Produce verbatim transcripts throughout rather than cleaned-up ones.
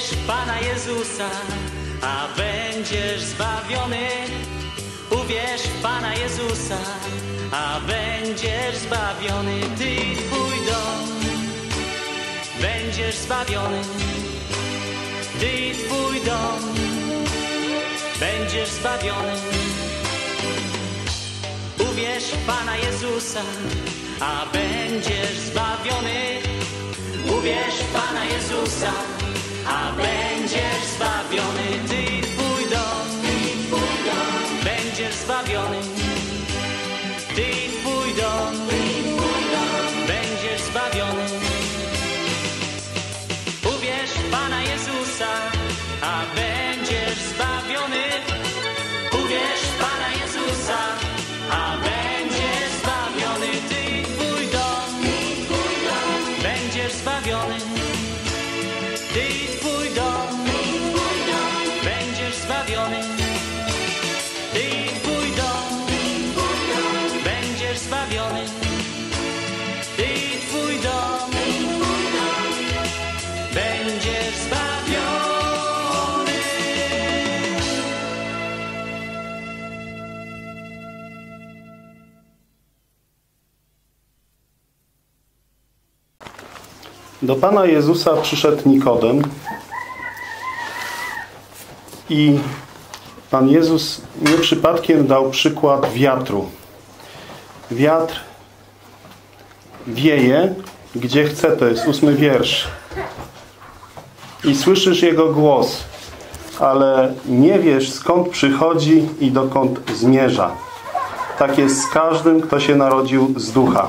w Pana Jezusa, a będziesz zbawiony. Uwierz w Pana Jezusa, a będziesz zbawiony. Ty i twój dom będziesz zbawiony. Ty i twój dom będziesz zbawiony. Uwierz w Pana Jezusa, a będziesz zbawiony. Uwierz w Pana Jezusa, a będziesz zbawiony. Ty i twój dom, ty i twój dom będziesz zbawiony. Ty i twój dom, ty i twój dom będziesz zbawiony. Uwierz w Pana Jezusa, a będziesz zbawiony. Uwierz w Pana Jezusa, a będziesz zbawiony. Ty i twój dom, ty i twój dom będziesz zbawiony. Ty i twój dom, ty i twój dom będziesz zbawiony. Ty i twój dom, ty i twój dom będziesz zbawiony. Ty i twój dom, ty i twój dom będziesz zbawiony. Do Pana Jezusa przyszedł Nikodem i Pan Jezus nie przypadkiem dał przykład wiatru. Wiatr wieje, gdzie chce, to jest ósmy wiersz. I słyszysz Jego głos, ale nie wiesz, skąd przychodzi i dokąd zmierza. Tak jest z każdym, kto się narodził z ducha.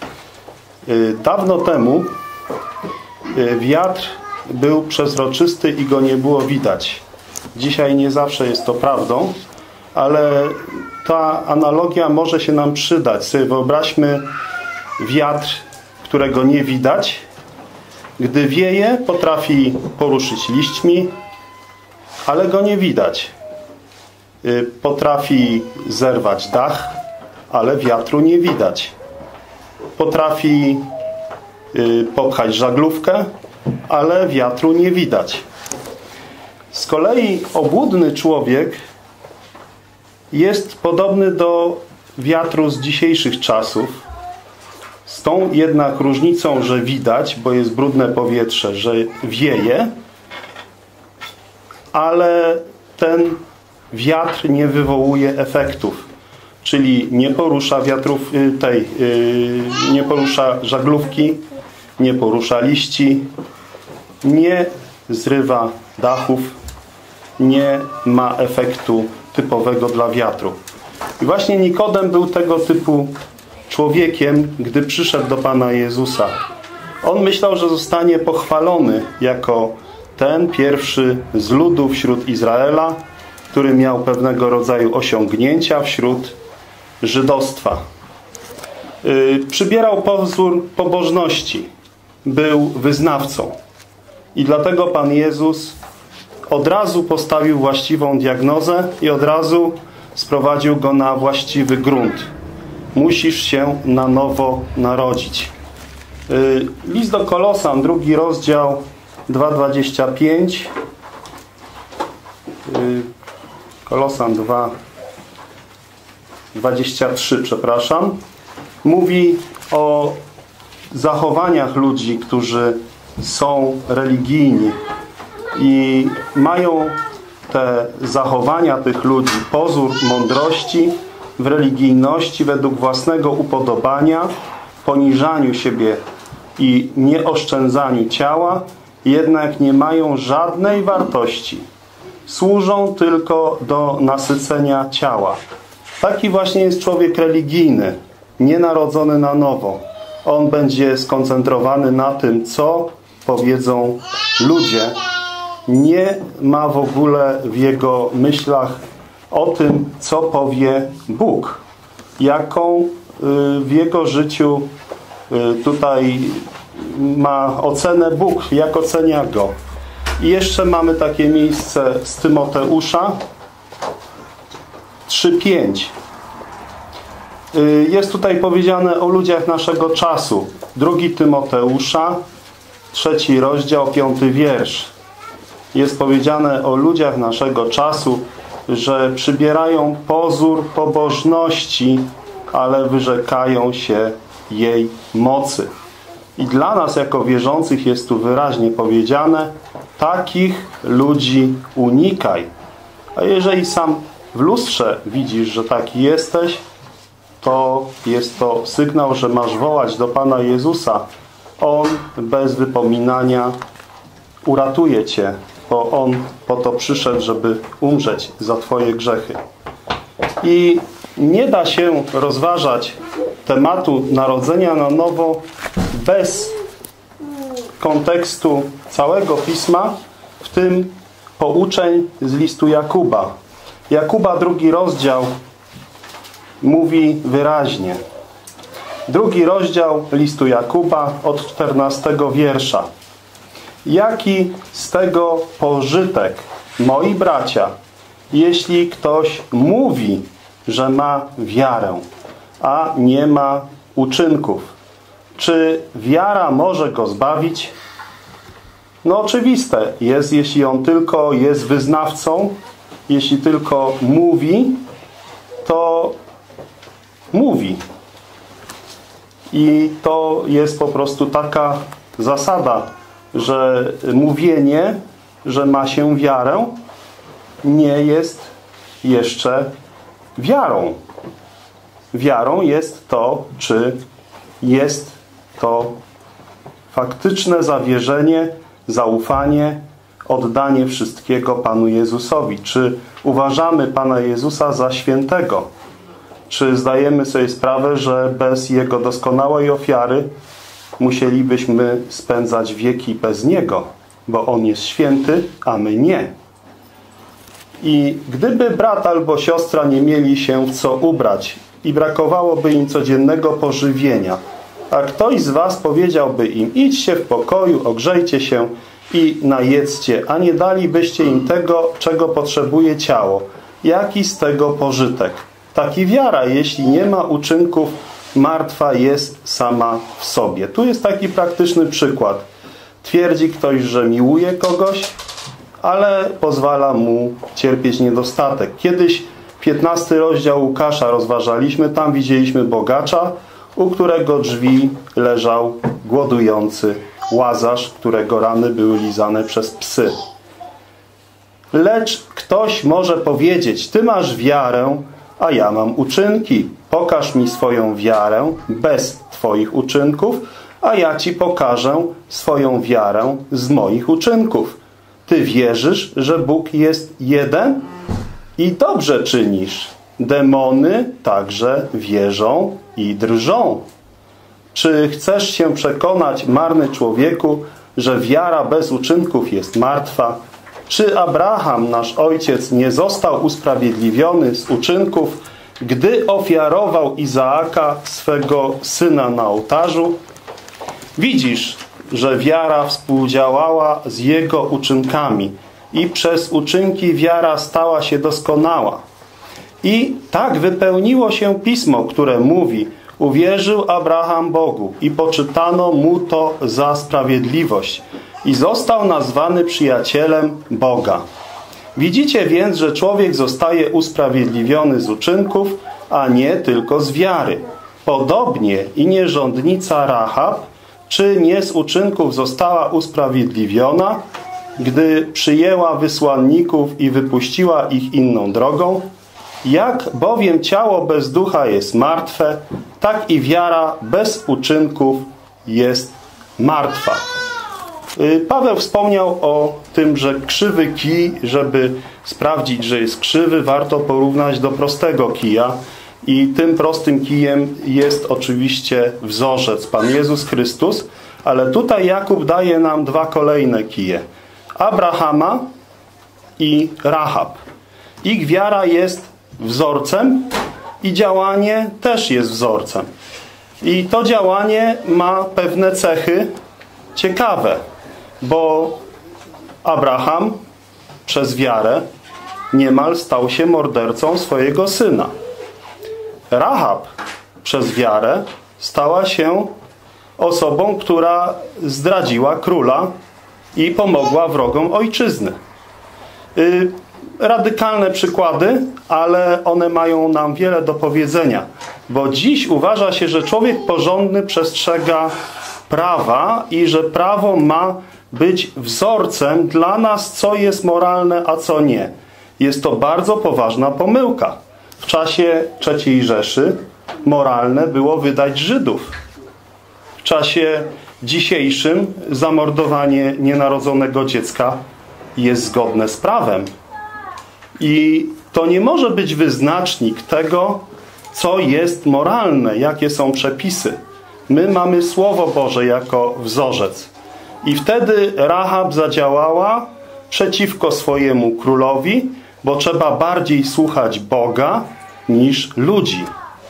Dawno temu wiatr był przezroczysty i go nie było widać. Dzisiaj nie zawsze jest to prawdą, ale ta analogia może się nam przydać. Sobie wyobraźmy wiatr, którego nie widać. Gdy wieje, potrafi poruszyć liśćmi, ale go nie widać. Potrafi zerwać dach, ale wiatru nie widać. Potrafi popchać żaglówkę, ale wiatru nie widać. Z kolei obłudny człowiek jest podobny do wiatru z dzisiejszych czasów. Z tą jednak różnicą, że widać, bo jest brudne powietrze, że wieje, ale ten wiatr nie wywołuje efektów. Czyli nie porusza wiatrów tej, nie porusza żaglówki, nie porusza liści, nie zrywa dachów, nie ma efektu typowego dla wiatru. I właśnie Nikodem był tego typu człowiekiem, gdy przyszedł do Pana Jezusa. On myślał, że zostanie pochwalony jako ten pierwszy z ludu wśród Izraela, który miał pewnego rodzaju osiągnięcia wśród żydostwa. Yy, przybierał pozór pobożności. Był wyznawcą. I dlatego Pan Jezus od razu postawił właściwą diagnozę i od razu sprowadził go na właściwy grunt. Musisz się na nowo narodzić. Yy, list do Kolosan, drugi rozdział, dwa dwadzieścia pięć. Yy, Kolosan dwa dwadzieścia trzy, przepraszam. Mówi o zachowaniach ludzi, którzy są religijni i mają te zachowania tych ludzi, pozór mądrości w religijności według własnego upodobania, poniżaniu siebie i nieoszczędzaniu ciała, jednak nie mają żadnej wartości. Służą tylko do nasycenia ciała. Taki właśnie jest człowiek religijny, nienarodzony na nowo. On będzie skoncentrowany na tym, co powiedzą ludzie. Nie ma w ogóle w jego myślach o tym, co powie Bóg. Jaką w jego życiu tutaj ma ocenę Bóg, jak ocenia go. I jeszcze mamy takie miejsce z Tymoteusza trzy pięć. Jest tutaj powiedziane o ludziach naszego czasu. Drugi Tymoteusza, trzeci rozdział, piąty wiersz. jest powiedziane o ludziach naszego czasu, że przybierają pozór pobożności, ale wyrzekają się jej mocy. I dla nas jako wierzących jest tu wyraźnie powiedziane: takich ludzi unikaj. A jeżeli sam w lustrze widzisz, że taki jesteś, to jest to sygnał, że masz wołać do Pana Jezusa. On bez wypominania uratuje cię, bo On po to przyszedł, żeby umrzeć za twoje grzechy. I nie da się rozważać tematu narodzenia na nowo bez kontekstu całego Pisma, w tym pouczeń z listu Jakuba. Jakuba, drugi rozdział, mówi wyraźnie. Drugi rozdział listu Jakuba od czternastego wiersza. Jaki z tego pożytek, moi bracia, jeśli ktoś mówi, że ma wiarę, a nie ma uczynków? Czy wiara może go zbawić? No oczywiste jest, jeśli on tylko jest wyznawcą, jeśli tylko mówi, to mówi. I to jest po prostu taka zasada, że mówienie, że ma się wiarę, nie jest jeszcze wiarą. Wiarą jest to, czy jest to faktyczne zawierzenie, zaufanie, oddanie wszystkiego Panu Jezusowi. Czy uważamy Pana Jezusa za świętego? Czy zdajemy sobie sprawę, że bez Jego doskonałej ofiary musielibyśmy spędzać wieki bez Niego, bo On jest święty, a my nie. I gdyby brat albo siostra nie mieli się w co ubrać i brakowałoby im codziennego pożywienia, a ktoś z was powiedziałby im: idźcie w pokoju, ogrzejcie się i najedzcie, a nie dalibyście im tego, czego potrzebuje ciało, jaki z tego pożytek? Taki wiara, jeśli nie ma uczynków, martwa jest sama w sobie. Tu jest taki praktyczny przykład. Twierdzi ktoś, że miłuje kogoś, ale pozwala mu cierpieć niedostatek. Kiedyś piętnasty rozdział Łukasza rozważaliśmy. Tam widzieliśmy bogacza, u którego drzwi leżał głodujący Łazarz, którego rany były lizane przez psy. Lecz ktoś może powiedzieć: ty masz wiarę, a ja mam uczynki. Pokaż mi swoją wiarę bez twoich uczynków, a ja ci pokażę swoją wiarę z moich uczynków. Ty wierzysz, że Bóg jest jeden? I dobrze czynisz. Demony także wierzą i drżą. Czy chcesz się przekonać, marny człowieku, że wiara bez uczynków jest martwa? Czy Abraham, nasz ojciec, nie został usprawiedliwiony z uczynków, gdy ofiarował Izaaka, swego syna, na ołtarzu? Widzisz, że wiara współdziałała z jego uczynkami i przez uczynki wiara stała się doskonała. I tak wypełniło się Pismo, które mówi: uwierzył Abraham Bogu i poczytano mu to za sprawiedliwość i został nazwany przyjacielem Boga. Widzicie więc, że człowiek zostaje usprawiedliwiony z uczynków, a nie tylko z wiary. Podobnie i nierządnica Rahab, czy nie z uczynków została usprawiedliwiona, gdy przyjęła wysłanników i wypuściła ich inną drogą? Jak bowiem ciało bez ducha jest martwe, tak i wiara bez uczynków jest martwa. Paweł wspomniał o tym, że krzywy kij, żeby sprawdzić, że jest krzywy, warto porównać do prostego kija. I tym prostym kijem jest oczywiście wzorzec, Pan Jezus Chrystus. Ale tutaj Jakub daje nam dwa kolejne kije. Abrahama i Rahab. Ich wiara jest wzorcem i działanie też jest wzorcem. I to działanie ma pewne cechy ciekawe, bo Abraham przez wiarę niemal stał się mordercą swojego syna. Rahab przez wiarę stała się osobą, która zdradziła króla i pomogła wrogom ojczyzny. Yy, radykalne przykłady, ale one mają nam wiele do powiedzenia. Bo dziś uważa się, że człowiek porządny przestrzega prawa i że prawo ma być wzorcem dla nas, co jest moralne, a co nie. Jest to bardzo poważna pomyłka. W czasie trzeciej Rzeszy moralne było wydać Żydów. W czasie dzisiejszym zamordowanie nienarodzonego dziecka jest zgodne z prawem. I to nie może być wyznacznik tego, co jest moralne, jakie są przepisy. My mamy Słowo Boże jako wzorzec. I wtedy Rahab zadziałała przeciwko swojemu królowi, bo trzeba bardziej słuchać Boga niż ludzi.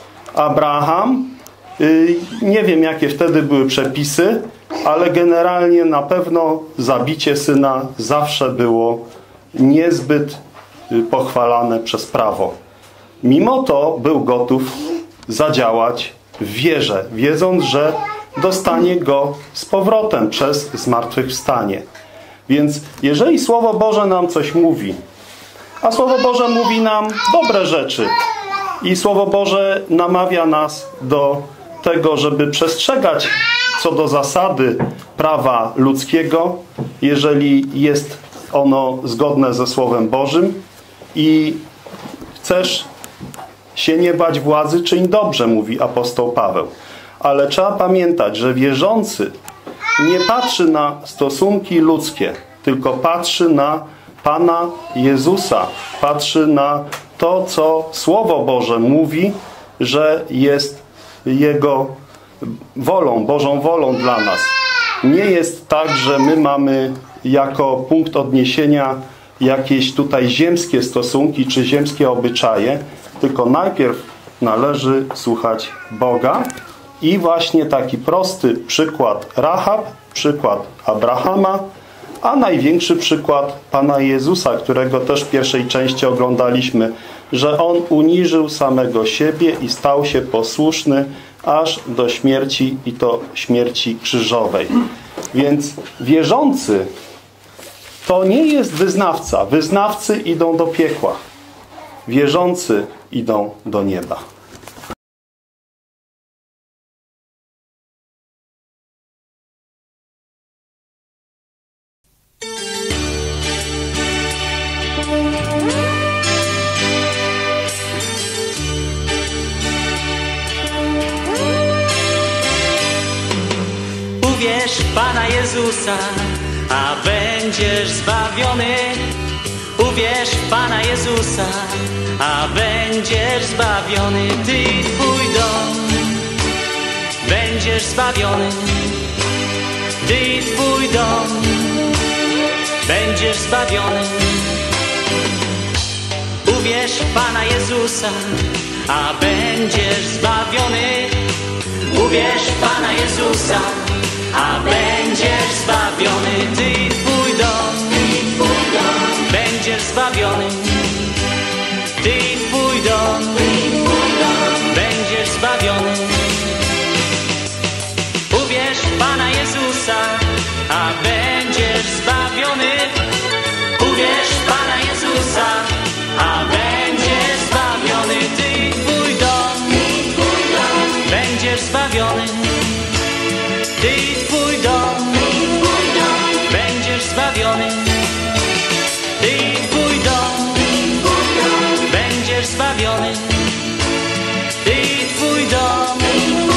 Abraham, yy, nie wiem jakie wtedy były przepisy, ale generalnie na pewno zabicie syna zawsze było niezbyt pochwalane przez prawo. Mimo to był gotów zadziałać w wierze, wiedząc, że dostanie go z powrotem przez zmartwychwstanie. Więc jeżeli Słowo Boże nam coś mówi, a Słowo Boże mówi nam dobre rzeczy i Słowo Boże namawia nas do tego, żeby przestrzegać co do zasady prawa ludzkiego, jeżeli jest ono zgodne ze Słowem Bożym i chcesz się nie bać władzy, czyń dobrze, mówi apostoł Paweł. Ale trzeba pamiętać, że wierzący nie patrzy na stosunki ludzkie, tylko patrzy na Pana Jezusa. Patrzy na to, co Słowo Boże mówi, że jest Jego wolą, Bożą wolą dla nas. Nie jest tak, że my mamy jako punkt odniesienia jakieś tutaj ziemskie stosunki czy ziemskie obyczaje, tylko najpierw należy słuchać Boga. I właśnie taki prosty przykład Rahab, przykład Abrahama, a największy przykład Pana Jezusa, którego też w pierwszej części oglądaliśmy, że On uniżył samego siebie i stał się posłuszny aż do śmierci i to śmierci krzyżowej. Więc wierzący to nie jest wyznawca. Wyznawcy idą do piekła. Wierzący idą do nieba. Uwierz w Pana Jezusa, a będziesz zbawiony. Uwierz w Pana Jezusa, a będziesz zbawiony. Ty i twój dom będziesz zbawiony. Ty i twój dom będziesz zbawiony. Uwierz w Pana Jezusa, a będziesz zbawiony. Uwierz w Pana Jezusa, a będziesz zbawiony. Ty i twój dom, będziesz zbawiony. Ty i twój dom, będziesz zbawiony. Uwierz w Pana Jezusa, a będziesz zbawiony. Uwierz w Pana Jezusa, a będziesz zbawiony. Ty i twój dom, będziesz zbawiony. Ty i twój dom, będziesz zbawiony. Ty i twój dom, będziesz zbawiony. Ty i twój dom,